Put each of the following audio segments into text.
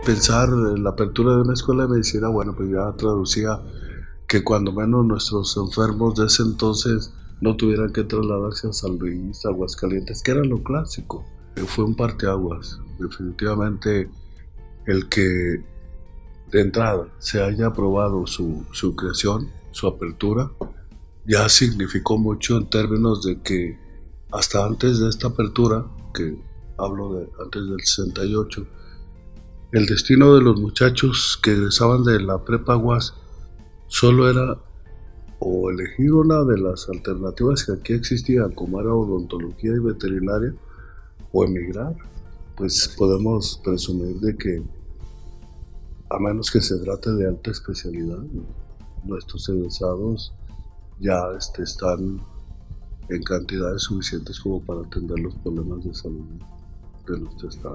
Pensar en la apertura de una escuela de medicina, bueno, pues ya traducía que cuando menos nuestros enfermos de ese entonces no tuvieran que trasladarse a San Luis, a Aguascalientes, que era lo clásico. Fue un parteaguas, definitivamente el que de entrada se haya aprobado su creación, su apertura, ya significó mucho en términos de que hasta antes de esta apertura, que hablo de antes del 68, el destino de los muchachos que egresaban de la prepa UAS solo era o elegir una de las alternativas que aquí existían, como era odontología y veterinaria, o emigrar. Pues podemos presumir de que, a menos que se trate de alta especialidad, nuestros egresados ya están en cantidades suficientes como para atender los problemas de salud de nuestro estado.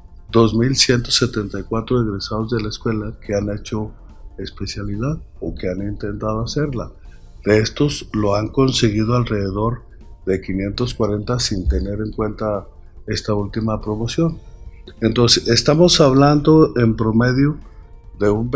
2.174 egresados de la escuela que han hecho especialidad o que han intentado hacerla. De estos lo han conseguido alrededor de 540 sin tener en cuenta esta última promoción. Entonces, estamos hablando en promedio de un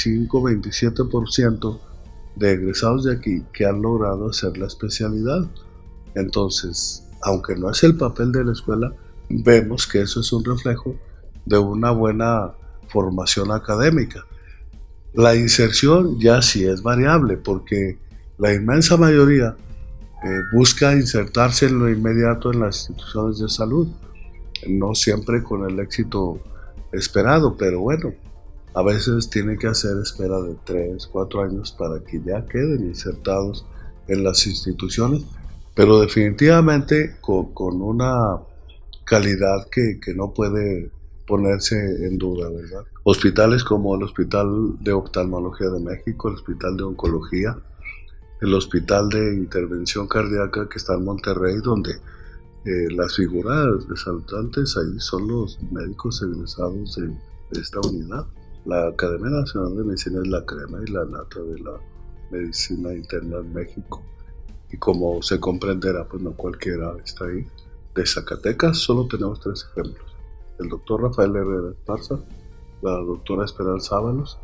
25-27% de egresados de aquí que han logrado hacer la especialidad. Entonces, aunque no es el papel de la escuela, vemos que eso es un reflejo de una buena formación académica. La inserción ya sí es variable porque la inmensa mayoría busca insertarse en lo inmediato en las instituciones de salud, no siempre con el éxito esperado, pero bueno, a veces tiene que hacer espera de 3, 4 años para que ya queden insertados en las instituciones, pero definitivamente con una calidad que no puede ponerse en duda, ¿verdad? Hospitales como el Hospital de Oftalmología de México, el Hospital de Oncología, el Hospital de Intervención Cardíaca que está en Monterrey, donde las figuras resaltantes ahí son los médicos egresados de esta unidad. La Academia Nacional de Medicina es la crema y la nata de la medicina interna en México. Y como se comprenderá, pues no cualquiera está ahí. De Zacatecas solo tenemos 3 ejemplos. El doctor Rafael Herrera Esparza, la doctora Esperanza Ábalos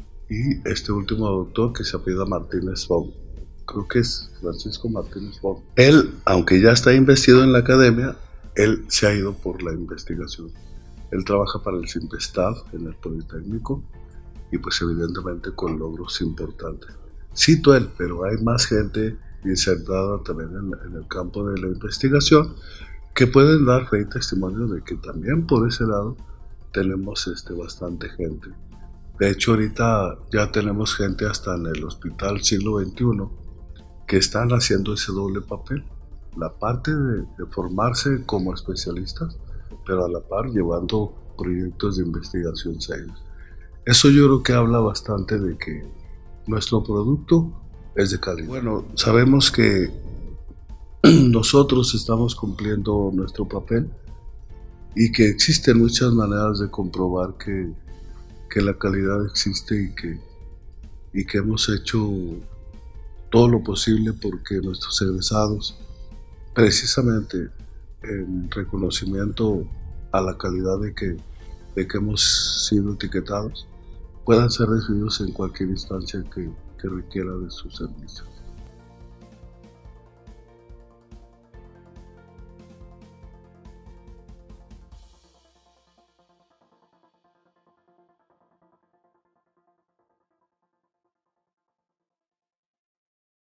y este último doctor que se apellida Martínez Fong. Creo que es Francisco Martínez Fong. Él, aunque ya está investido en la academia, él se ha ido por la investigación. Él trabaja para el CIMPESTAD en el Politécnico y pues evidentemente con logros importantes. Cito él, pero hay más gente insertada también en el campo de la investigación que pueden dar fe y testimonio de que también por ese lado tenemos bastante gente. De hecho, ahorita ya tenemos gente hasta en el Hospital Siglo XXI que están haciendo ese doble papel. La parte de formarse como especialistas, pero a la par llevando proyectos de investigación serios. Eso yo creo que habla bastante de que nuestro producto es de calidad. Bueno, sabemos que nosotros estamos cumpliendo nuestro papel y que existen muchas maneras de comprobar que la calidad existe y que hemos hecho todo lo posible porque nuestros egresados, precisamente en reconocimiento a la calidad de que hemos sido etiquetados, puedan ser recibidos en cualquier instancia que requiera de sus servicios.